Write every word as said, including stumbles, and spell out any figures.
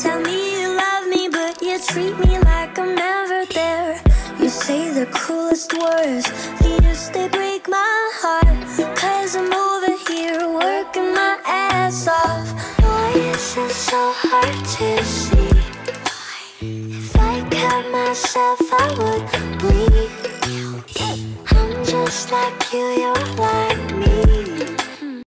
Tell me you love me, but you treat me like I'm never there. You say the cruelest words, they just they break my heart. Cause I'm over here working my ass off. Why is it so hard to see? If I cut myself I would bleed. I'm just like you, you're like me.